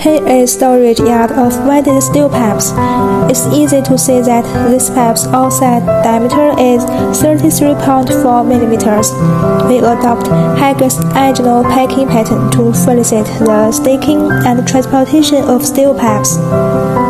Here is storage yard of welded steel pipes. It's easy to see that this pipe's outside diameter is 33.4 mm. We adopt Hager's original packing pattern to facilitate the stacking and transportation of steel pipes.